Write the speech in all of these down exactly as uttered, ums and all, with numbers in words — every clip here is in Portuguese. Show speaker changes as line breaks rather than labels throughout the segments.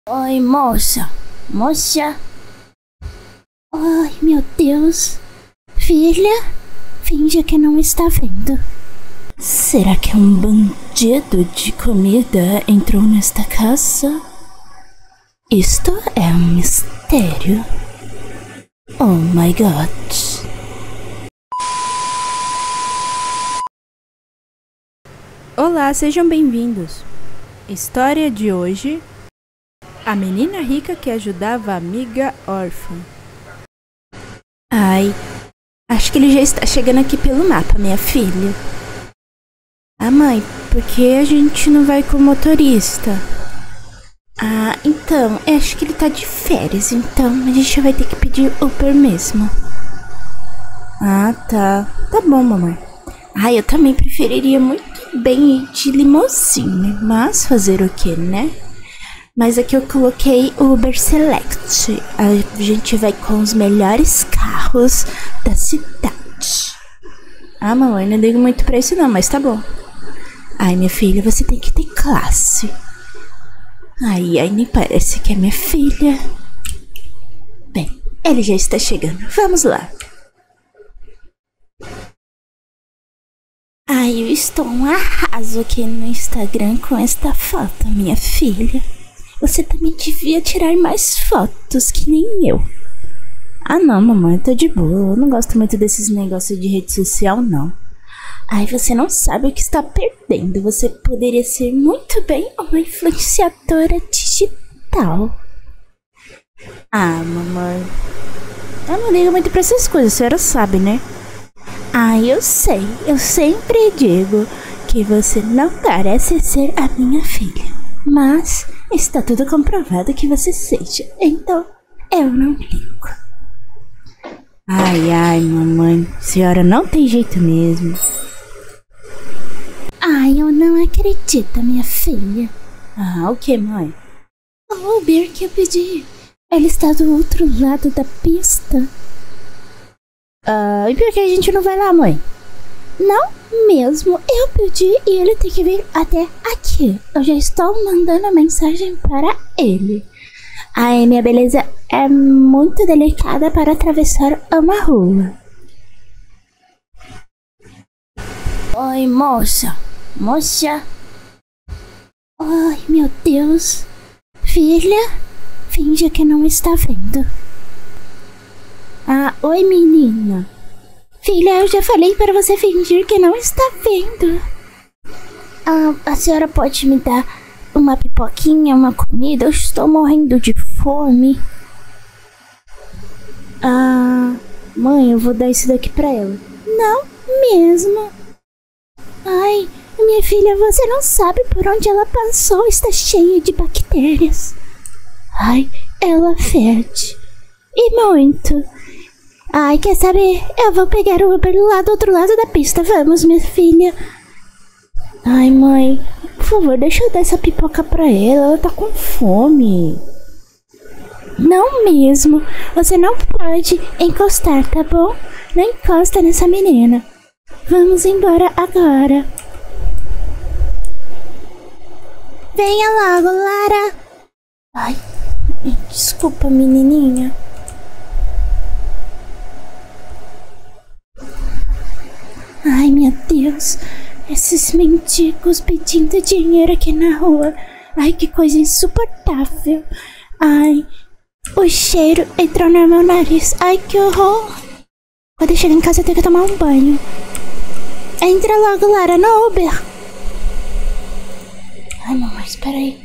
Oi, moça. Moça. Ai, meu Deus. Filha, finge que não está vendo. Será que um bandido de comida entrou nesta casa? Isto é um mistério. Oh my god.
Olá, sejam bem-vindos. História de hoje: a menina rica que ajudava a amiga órfã.
Ai, acho que ele já está chegando aqui pelo mapa, minha filha. Ah, mãe, por que a gente não vai com o motorista? Ah, então, eu acho que ele tá de férias, então a gente vai ter que pedir Uber mesmo. Ah, tá. Tá bom, mamãe. Ah, eu também preferiria muito bem ir de limousine, mas fazer o que, né? Mas aqui eu coloquei o Uber Select. A gente vai com os melhores carros da cidade. Ah, mamãe, não ligo muito pra isso não, mas tá bom. Ai, minha filha, você tem que ter classe. Ai, ai, nem parece que é minha filha. Bem, ele já está chegando. Vamos lá. Ai, eu estou um arraso aqui no Instagram com esta foto, minha filha. Você também devia tirar mais fotos, que nem eu. Ah não, mamãe, eu tô de boa. Eu não gosto muito desses negócios de rede social, não. Ai, você não sabe o que está perdendo. Você poderia ser muito bem uma influenciadora digital. Ah, mamãe, eu não ligo muito pra essas coisas, a senhora sabe, né? Ah, eu sei. Eu sempre digo que você não parece ser a minha filha. Mas está tudo comprovado que você seja. Então, eu não ligo. Ai, ai, mamãe. A senhora não tem jeito mesmo. Ai, eu não acredito, minha filha. Ah, o que, mãe? O Uber que eu pedi. Ele está do outro lado da pista. Ah, e por que a gente não vai lá, mãe? Não mesmo. Eu pedi e ele tem que vir até aqui. Eu já estou mandando mensagem para ele. Ai, minha beleza é muito delicada para atravessar uma rua. Oi, moça. Moça. Ai, meu Deus. Filha, finge que não está vendo. Ah, oi, menina. Filha, eu já falei para você fingir que não está vendo. Ah, a senhora pode me dar uma pipoquinha, uma comida? Eu estou morrendo de fome. Ah, mãe, eu vou dar isso daqui pra ela. Não mesmo. Ai, minha filha, você não sabe por onde ela passou. Está cheia de bactérias. Ai, ela fede. E muito. Ai, quer saber? Eu vou pegar o Uber lá do outro lado da pista. Vamos, minha filha. Ai, mãe, por favor, deixa eu dar essa pipoca pra ela. Ela tá com fome. Não mesmo. Você não pode encostar, tá bom? Não encosta nessa menina. Vamos embora agora. Venha logo, Lara. Ai, desculpa, menininha. Ai, meu Deus, esses mendigos pedindo dinheiro aqui na rua. Ai, que coisa insuportável. Ai, o cheiro entrou no meu nariz. Ai, que horror. Quando eu chegar em casa eu tenho que tomar um banho. Entra logo, Lara, no Uber. Ai, mamãe, espera aí.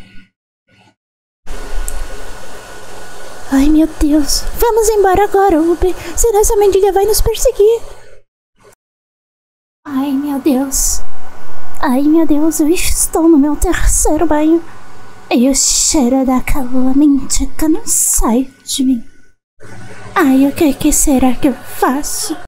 Ai, meu Deus. Vamos embora agora, Uber. Senão essa mendiga vai nos perseguir. Ai, meu Deus. Ai, meu Deus, eu estou no meu terceiro banho. E o cheiro daquela mendiga não sai de mim. Ai, o que, que será que eu faço?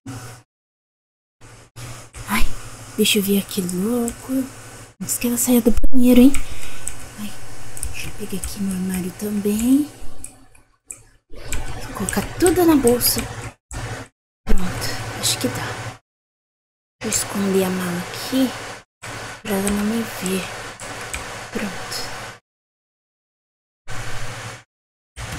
Ai, deixa eu ver aqui louco. Antes que ela saia do banheiro, hein? Ai, deixa eu pegar aqui no armário também. Vou colocar tudo na bolsa. Pronto, acho que dá. Vou esconder a mala aqui pra ela não me ver. Pronto.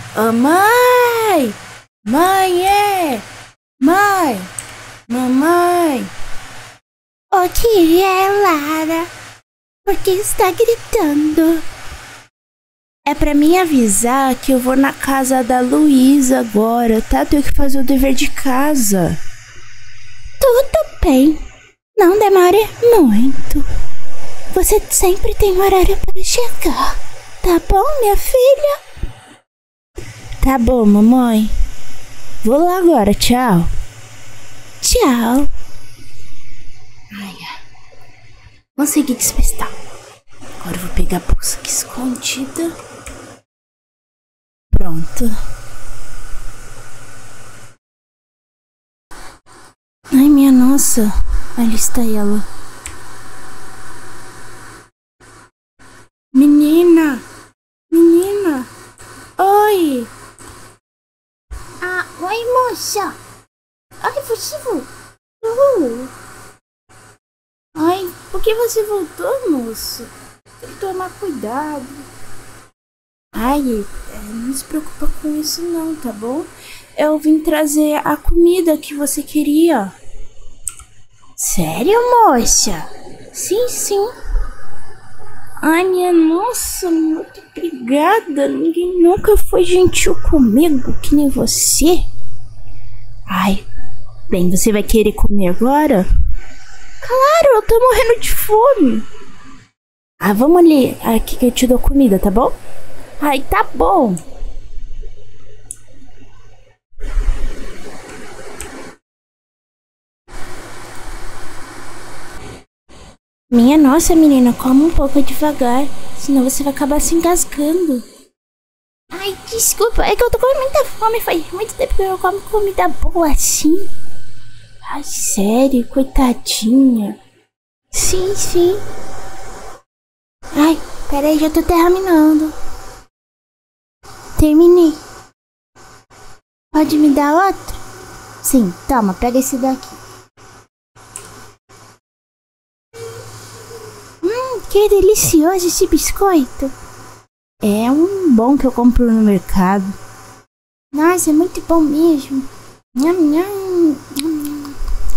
Ô, mãe! Mãe, é! Mãe! Mamãe! O que é, Lara? Por que está gritando? É pra me avisar que eu vou na casa da Luísa agora, tá? Tenho que fazer o dever de casa. Tudo bem. Não demore muito. Você sempre tem horário para chegar. Tá bom, minha filha? Tá bom, mamãe. Vou lá agora, tchau. Tchau. Ai, ai. Consegui despistar. Agora eu vou pegar a bolsa aqui escondida. Pronto. Ai, minha nossa. Ali está ela. Menina! Menina! Oi!
Ah, oi, moça! Ai, você voltou!
Ai, por que você voltou, moço? Tem que tomar cuidado. Ai, não se preocupa com isso não, tá bom? Eu vim trazer a comida que você queria. Sério, moça? Sim, sim. Ai, minha nossa, muito obrigada. Ninguém nunca foi gentil comigo, que nem você. Ai, bem, você vai querer comer agora? Claro, eu tô morrendo de fome. Ah, vamos ali. Aqui que eu te dou comida, tá bom? Ai, tá bom. Minha nossa, menina, come um pouco devagar, senão você vai acabar se engasgando. Ai, desculpa, é que eu tô com muita fome, faz muito tempo que eu não como comida boa assim. Ai, sério, coitadinha. Sim, sim. Ai, peraí, já tô terminando. Terminei. Pode me dar outro? Sim, toma, pega esse daqui. Hum, que delicioso esse biscoito. É um bom que eu compro no mercado. Nossa, é muito bom mesmo. Nham, nham, nham.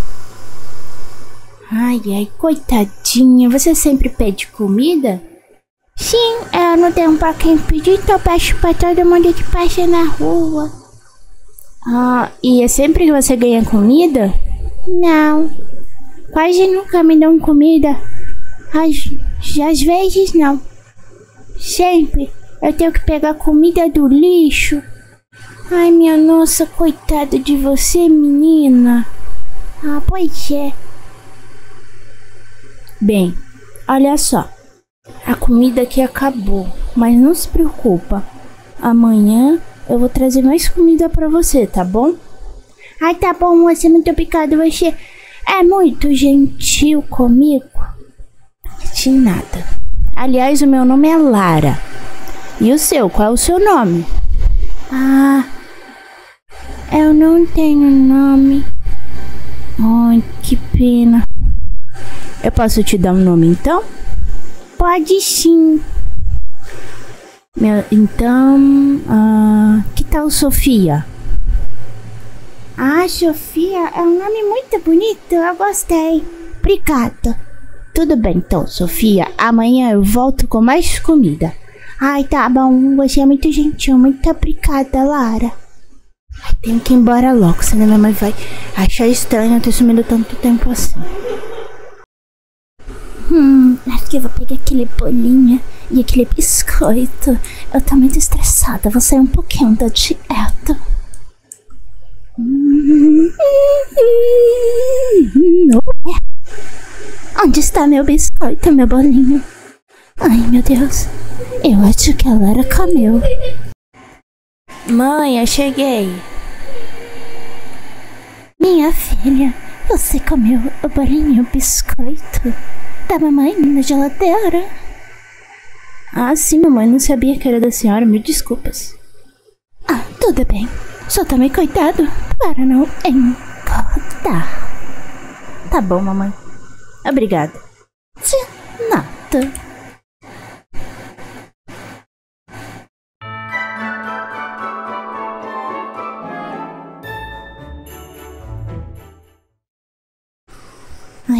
Ai, ai, coitadinha. Você sempre pede comida? Sim, eu não tenho pra quem pedir, então eu peço pra todo mundo que passa na rua. Ah, e é sempre que você ganha comida? Não. Quase nunca me dão comida. Às, às vezes não. Sempre eu tenho que pegar comida do lixo. Ai, minha nossa, coitada de você, menina. Ah, pois é. Bem, olha só. A comida aqui acabou, mas não se preocupa. Amanhã eu vou trazer mais comida pra você, tá bom? Ai, tá bom, você é muito obrigada. Você é muito gentil comigo. De nada. Aliás, o meu nome é Lara. E o seu? Qual é o seu nome? Ah, eu não tenho nome. Ai, que pena. Eu posso te dar um nome então? Pode sim. Meu, então, ah, que tal Sofia? Ah, Sofia é um nome muito bonito. Eu gostei. Obrigada. Tudo bem, então, Sofia. Amanhã eu volto com mais comida. Ai, tá bom. Você é muito gentil. Muito obrigada, Lara. Ai, tenho que ir embora logo, senão minha mãe vai achar estranho eu ter sumido tanto tempo assim. Hum, acho que eu vou pegar aquele bolinho e aquele biscoito. Eu tô muito estressada. Vou sair um pouquinho da dieta. Hum, onde está meu biscoito, meu bolinho? Ai, meu Deus. Eu acho que a Lara comeu. Mãe, eu cheguei. Minha filha, você comeu o bolinho e o biscoito da mamãe na geladeira? Ah, sim, mamãe. Não sabia que era da senhora. Mil desculpas. Ah, tudo bem. Só tome cuidado para não engordar. Tá bom, mamãe. Obrigada. De nada.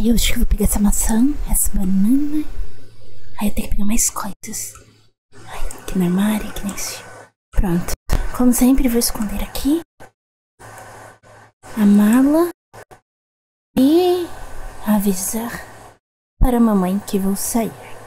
Ai, eu acho que eu vou pegar essa maçã, essa banana. Ai, eu tenho que pegar mais coisas. Ai, aqui no armário, aqui nesse. Pronto. Como sempre, vou esconder aqui a mala e avisar para a mamãe que vou sair.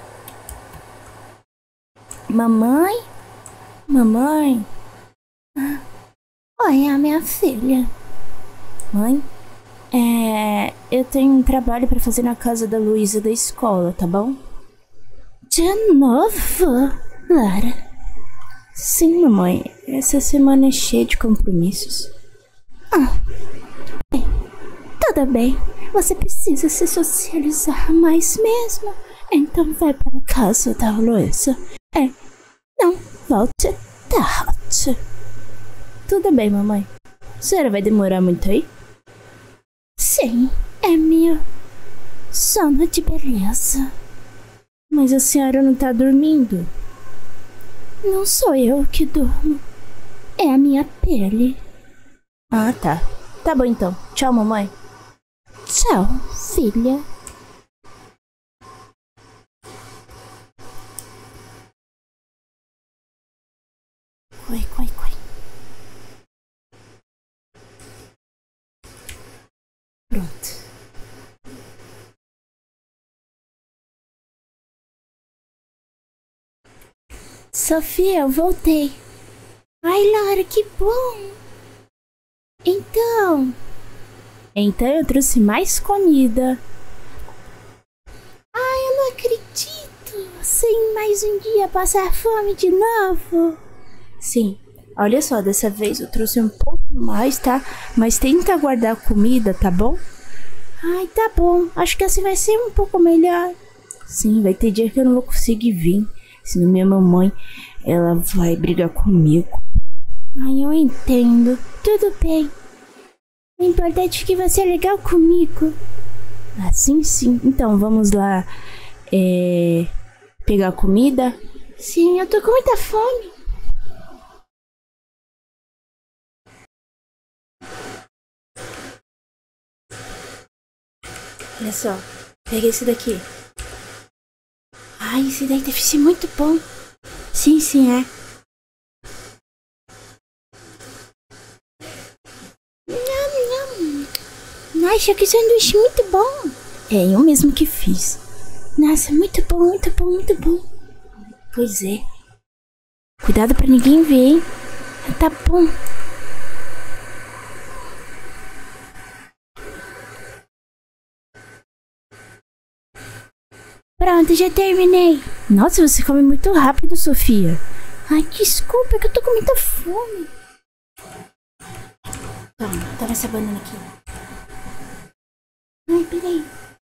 Mamãe? Mamãe? Ah, oi, a minha filha. Mãe? É, eu tenho um trabalho para fazer na casa da Luísa da escola, tá bom? De novo, Lara? Sim, mamãe. Essa semana é cheia de compromissos. Ah, bem, tudo bem. Você precisa se socializar mais mesmo. Então vai para a casa da Luísa. É, não, volte tarde. Tudo bem, mamãe. A senhora vai demorar muito aí? Sim, é minha sono de beleza. Mas a senhora não tá dormindo? Não sou eu que durmo. É a minha pele. Ah, tá. Tá bom então. Tchau, mamãe. Tchau, filha. Oi, oi, oi. Pronto. Sofia, eu voltei. Ai, Lara, que bom. Então... Então eu trouxe mais comida. Ai, eu não acredito. Sem mais um dia passar fome de novo. Sim, olha só, dessa vez eu trouxe um pouco mais, tá? Mas tenta guardar comida, tá bom? Ai, tá bom. Acho que assim vai ser um pouco melhor. Sim, vai ter dia que eu não vou conseguir vir. Senão minha mamãe, ela vai brigar comigo. Ai, eu entendo. Tudo bem. O importante é que você é legal comigo. Ah, sim, sim. Então, vamos lá é, pegar comida? Sim, eu tô com muita fome. Olha só, pega esse daqui. Ai, esse daí deve ser muito bom. Sim, sim, é. Nossa, que sanduíche muito bom. É, eu mesmo que fiz. Nossa, muito bom, muito bom, muito bom. Pois é. Cuidado pra ninguém ver, hein? Tá bom. Pronto, já terminei. Nossa, você come muito rápido, Sofia. Ai, desculpa, é que eu tô com muita fome. Toma, toma essa banana aqui. Ai, peraí.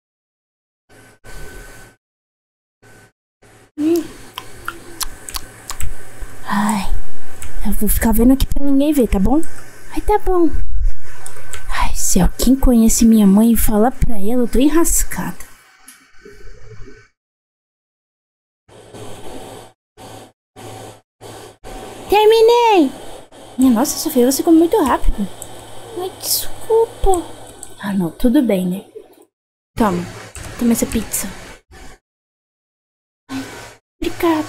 Hum. Ai, eu vou ficar vendo aqui pra ninguém ver, tá bom? Ai, tá bom. Ai, se alguém conhece minha mãe e fala pra ela, eu tô enrascada. Terminei! Minha nossa, Sofia, você come muito rápido. Ai, desculpa. Ah, não, tudo bem, né? Toma, toma essa pizza. Ai, obrigada.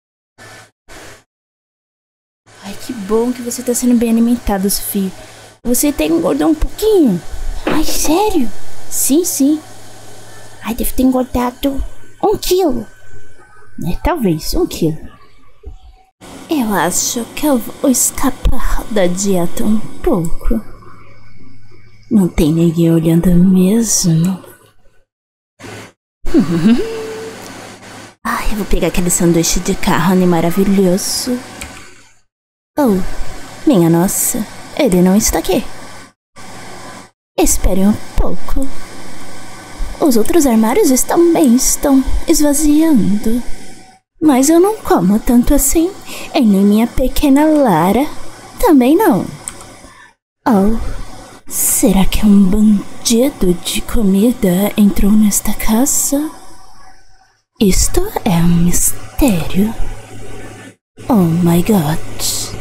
Ai, que bom que você tá sendo bem alimentada, Sofia. Você até engordou um pouquinho. Ai, sério? Sim, sim. Ai, deve ter engordado um quilo. É, talvez, um quilo. Eu acho que eu vou escapar da dieta um pouco. Não tem ninguém olhando mesmo. Ai, eu vou pegar aquele sanduíche de carne maravilhoso. Oh, minha nossa, ele não está aqui. Espere um pouco. Os outros armários também estão esvaziando. Mas eu não como tanto assim. E nem minha pequena Lara também não. Oh, será que um bandido de comida entrou nesta casa? Isto é um mistério. Oh my God.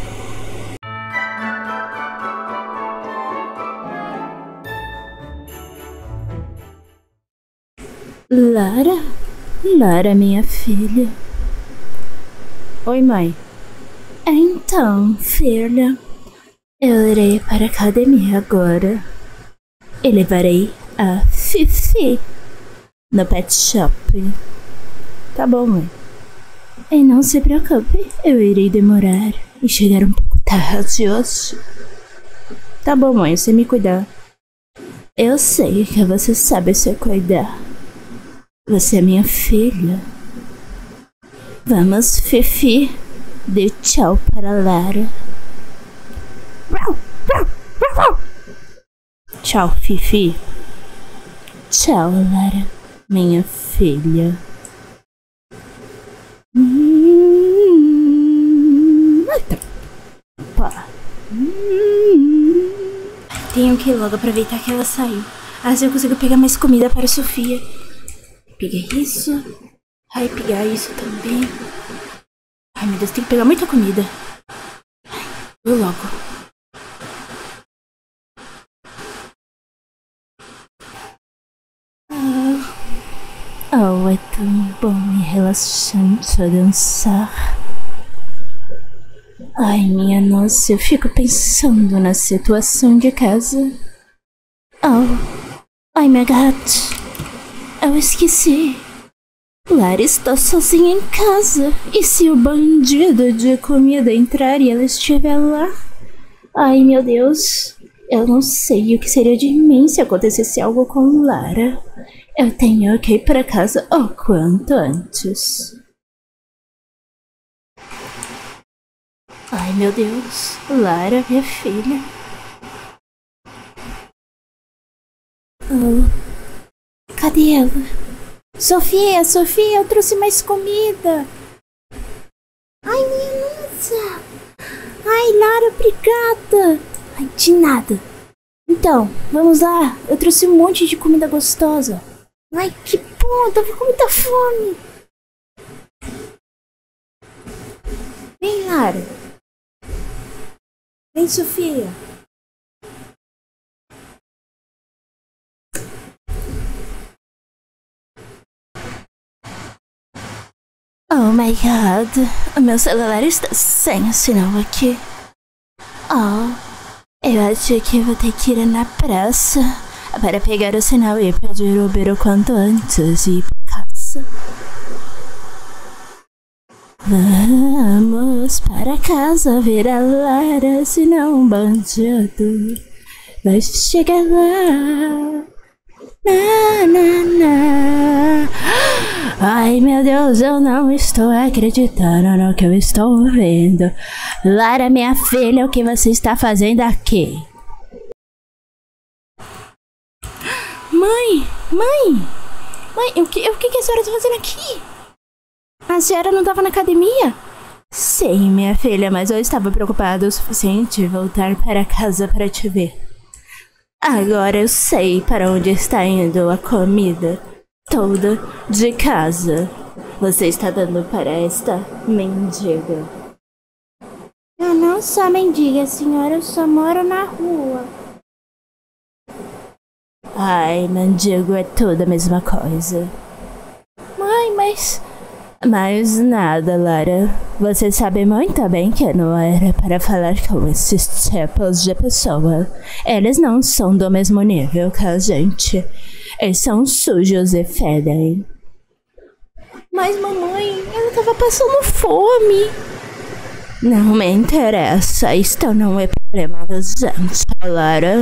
Lara? Lara, minha filha.
Oi, mãe.
Então, filha, eu irei para a academia agora. E levarei a Fifi no pet shop.
Tá bom, mãe.
E não se preocupe, eu irei demorar e chegar um pouco tarde hoje.
Tá bom, mãe, você me cuidar.
Eu sei que você sabe se cuidar. Você é minha filha. Vamos, Fifi. Dê tchau para Lara.
Tchau, Fifi.
Tchau, Lara, minha filha. Hum...
Pá. Tenho que logo aproveitar que ela saiu. Assim eu consigo pegar mais comida para a Sofia. Peguei isso. Ai, pegar isso também. Ai, meu Deus, tem que pegar muita comida. Ai, vou logo.
Oh, é tão bom e relaxante dançar. Ai, minha nossa, eu fico pensando na situação de casa. Oh, ai, minha gata. Eu esqueci. Lara está sozinha em casa. E se o bandido de comida entrar e ela estiver lá? Ai, meu Deus. Eu não sei o que seria de mim se acontecesse algo com Lara. Eu tenho que ir para casa o quanto antes. Ai, meu Deus. Lara, minha filha. Oh. Cadê ela? Sofia, Sofia, eu trouxe mais comida. Ai, minha nossa. Ai, Lara, obrigada. Ai, de nada. Então, vamos lá. Eu trouxe um monte de comida gostosa. Ai, que bom, eu tava com muita fome. Vem, Lara. Vem, Sofia. Oh my god, o meu celular está sem sinal aqui. Oh, eu acho que vou ter que ir na praça para pegar o sinal e pedir o Uber o quanto antes e ir para casa. Vamos para casa ver a Lara, senão um bandido vai chegar lá. Na, na, na. Ai, meu Deus, eu não estou acreditando no que eu estou vendo. Lara, minha filha, o que você está fazendo aqui?
Mãe, mãe, mãe, o que, o que a senhora está fazendo aqui? A senhora não estava na academia?
Sim, minha filha, mas eu estava preocupada o suficiente em voltar para casa para te ver. Agora eu sei para onde está indo a comida toda de casa. Você está dando para esta mendiga.
Eu não sou mendiga, senhora, eu só moro na rua.
Ai, mendigo é tudo a mesma coisa.
Mãe, mas...
Mas nada, Lara. Você sabe muito bem que não era para falar com esses tipos de pessoa. Eles não são do mesmo nível que a gente. Eles são sujos e fedem.
Mas, mamãe, ela tava passando fome.
Não me interessa. Isto não é problema da gente, Lara.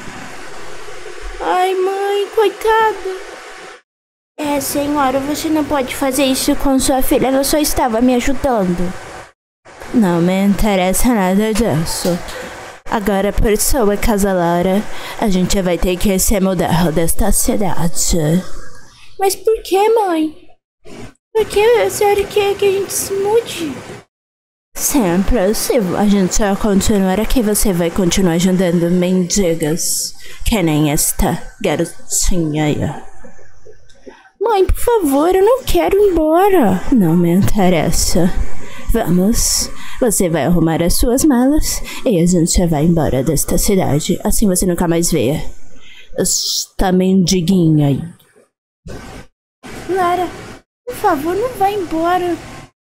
Ai, mãe, coitada.
É, senhora, você não pode fazer isso com sua filha, ela só estava me ajudando.
Não me interessa nada disso. Agora, por sua casa, Lara, a gente vai ter que se mudar desta cidade.
Mas por que, mãe? Por que a senhora quer que a gente se mude?
Sempre. Se a gente continuar aqui, você vai continuar ajudando mendigas. Que nem esta garotinha aí.
Mãe, por favor, eu não quero ir embora.
Não me interessa. Vamos. Você vai arrumar as suas malas e a gente vai embora desta cidade. Assim você nunca mais vê esta mendiguinha aí.
Lara, por favor, não vá embora.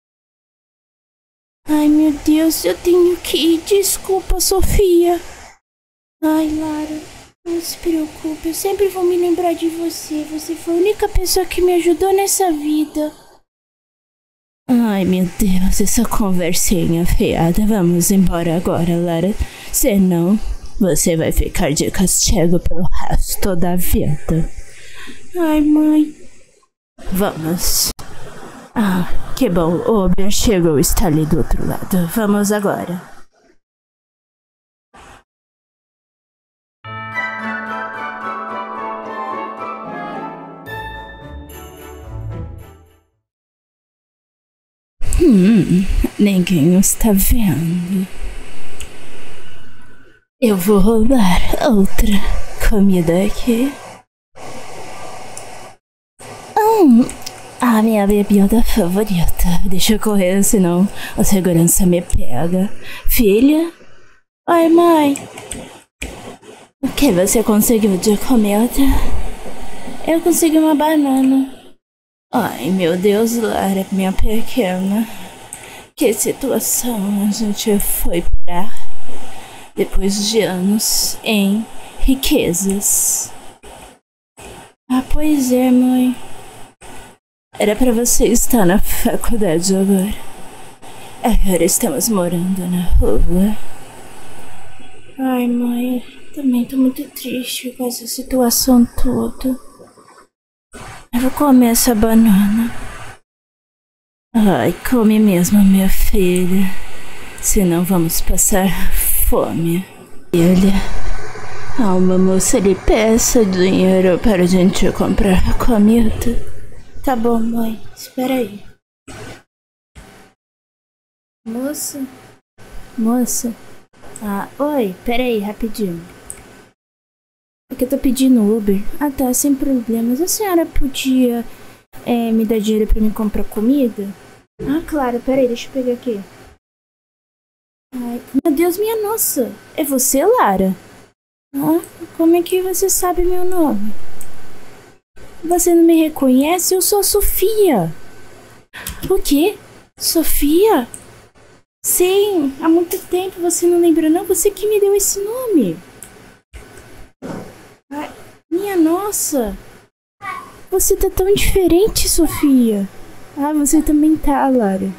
Ai, meu Deus, eu tenho que ir. Desculpa, Sofia. Ai, Lara, não se preocupe. Eu sempre vou me lembrar de você. Você foi a única pessoa que me ajudou nessa vida. Ai, meu Deus, essa conversinha fiada. Vamos embora agora, Lara. Senão, você vai ficar de castigo pelo resto da vida. Ai, mãe. Vamos. Ah, que bom. O Uber chegou, está ali do outro lado. Vamos agora. Hum, ninguém está vendo. Eu vou roubar outra comida aqui. Hum, a minha bebida favorita. Deixa eu correr, senão a segurança me pega. Filha? Oi, mãe. O que você conseguiu de comida? Eu consegui uma banana. Ai, meu Deus, Lara, minha pequena. Que situação a gente foi parar depois de anos em riquezas. Ah, pois é, mãe. Era pra você estar na faculdade agora. Agora estamos morando na rua. Ai, mãe, também tô muito triste com essa situação toda. Eu vou comer essa banana. Ai, come mesmo, minha filha. Senão vamos passar fome. Filha, a uma moça lhe peça dinheiro para a gente comprar comida. Tá bom, mãe. Espera aí. Moça? Moça? Ah, oi. Pera aí, rapidinho. É que eu tô pedindo Uber. Ah, tá. Sem problemas. A senhora podia é, me dar dinheiro pra me comprar comida? Ah, claro. Pera aí, deixa eu pegar aqui. Ai, meu Deus, minha nossa. É você, Lara? Ah, como é que você sabe meu nome? Você não me reconhece? Eu sou a Sofia. O quê? Sofia? Sim, há muito tempo você não lembra não? Você que me deu esse nome. Ai, minha nossa. Você tá tão diferente, Sofia. Ah, você também tá, Lara.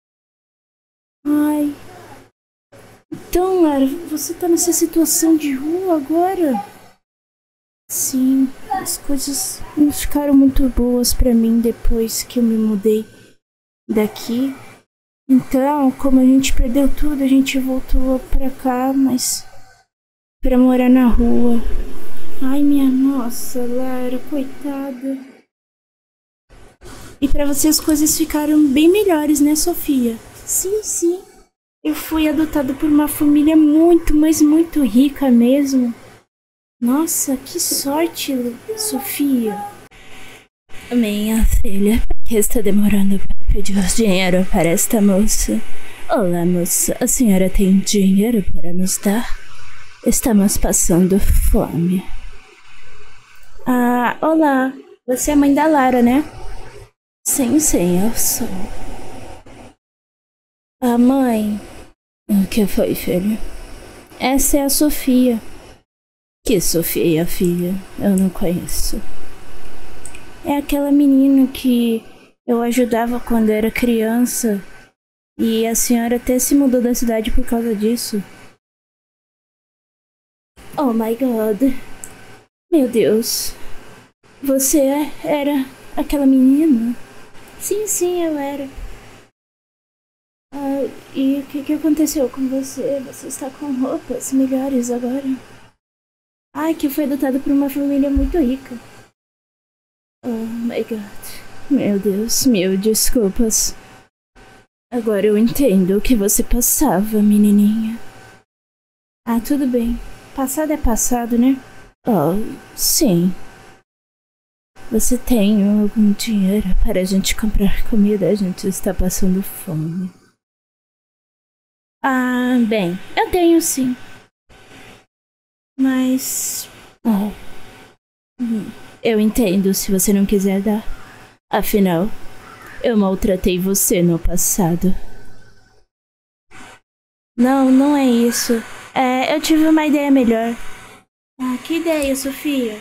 Ai. Então, Lara, você tá nessa situação de rua agora? Sim, as coisas não ficaram muito boas pra mim depois que eu me mudei daqui. Então, como a gente perdeu tudo, a gente voltou pra cá, mas pra morar na rua. Ai, minha nossa, Lara, coitada. E pra você as coisas ficaram bem melhores, né, Sofia? Sim, sim. Eu fui adotada por uma família muito, mas muito rica mesmo. Nossa, que sorte, Sofia. Minha filha, por que está demorando para pedir dinheiro para esta moça? Olá, moça, a senhora tem dinheiro para nos dar? Estamos passando fome. Ah, olá. Você é a mãe da Lara, né? Sim, sim, eu sou. Ah, mãe. O que foi, filho? Essa é a Sofia. Que Sofia, filha? Eu não conheço. É aquela menina que eu ajudava quando era criança. E a senhora até se mudou da cidade por causa disso. Oh my God. Meu Deus. Você era aquela menina? Sim, sim, eu era. Ah, e o que, que aconteceu com você? Você está com roupas melhores agora? Ai, que foi adotada por uma família muito rica. Oh my God. Meu Deus, mil desculpas. Agora eu entendo o que você passava, menininha. Ah, tudo bem. Passado é passado, né? Oh, sim. Você tem algum dinheiro para a gente comprar comida? A gente está passando fome. Ah, bem, eu tenho sim. Mas... Oh. Eu entendo se você não quiser dar.
Afinal, eu maltratei você no passado.
Não, não é isso. É, eu tive uma ideia melhor. Ah, que ideia, Sofia?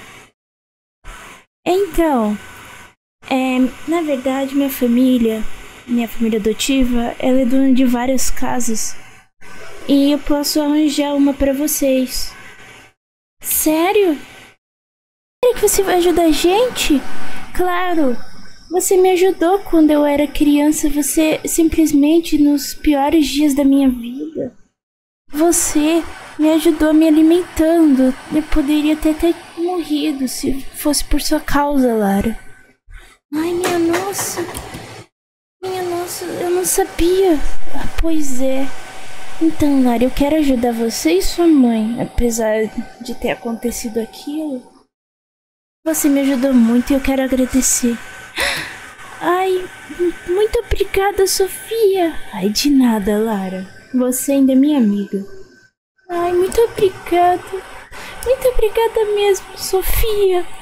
Então, é, na verdade, minha família, minha família adotiva, ela é dona de várias casas. E eu posso arranjar uma pra vocês. Sério? Será que você vai ajudar a gente? Claro! Você me ajudou quando eu era criança. Você simplesmente nos piores dias da minha vida. Você me ajudou me alimentando. Eu poderia ter até morrido se fosse por sua causa, Lara. Ai, minha nossa. Minha nossa, eu não sabia. Ah, pois é. Então, Lara, eu quero ajudar você e sua mãe, apesar de ter acontecido aquilo. Você me ajudou muito e eu quero agradecer. Ai, muito obrigada, Sofia. Ai, de nada, Lara. Você ainda é minha amiga. Ai, muito obrigada. Muito obrigada mesmo, Sofia.